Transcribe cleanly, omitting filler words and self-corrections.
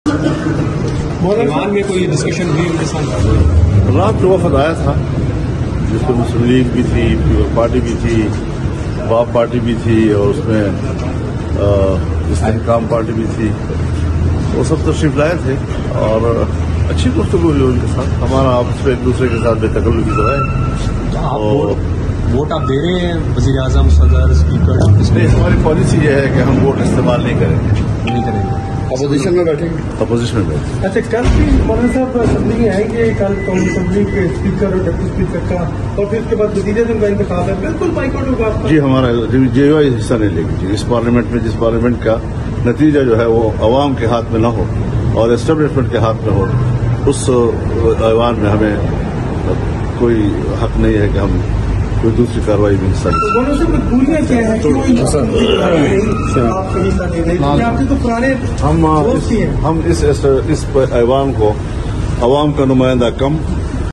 ایوان میں کوئی ڈسکشن ہوئی ان کے ساتھ؟ رات کو وفد آیا تھا جس میں مسلم لیگ بھی تھی، پیپل پارٹی بھی تھی، باپ پارٹی بھی تھی، اور اس میں استحکام پارٹی بھی تھی. وہ سب تشریف لائے تھے اور اچھی گفتگو ہوئی ان کے ساتھ. ہمارا آپس میں ایک دوسرے کے ساتھ بے تکلفی تو ہے. ووٹ آپ دے رہے ہیں وزیر اعظم، صدر، اسپیکر؟ اس میں ہماری پالیسی یہ ہے کہ ہم ووٹ استعمال نہیں کریں گے. اپوزیشن میں بیٹھیں گے. اپوزیشن میں بیٹھیں گے. اچھا، کل بھی مولانا صاحب اسمبلی میں آئیں گے، کل قومی اسمبلی کے اسپیکر اور ڈپٹی اسپیکر کا، اور پھر اس کے بعد وزیر اعظم کا انتخاب ہے. بالکل بائیکاٹ ہوگا آپ کا؟ جی، ہمارا جے وائی حصہ نہیں لے گی. جی، اس پارلیمنٹ میں جس پارلیمنٹ کا نتیجہ جو ہے وہ عوام کے ہاتھ میں نہ ہو اور اسٹیبلشمنٹ کے ہاتھ میں ہو، اس ایوان میں ہمیں کوئی حق نہیں ہے کہ ہم کوئی دوسری کارروائی میں حصہ لیں. گولیاں کیا ہے آپ کے تو پرانے ہم اس ایوان کو عوام کا نمائندہ کم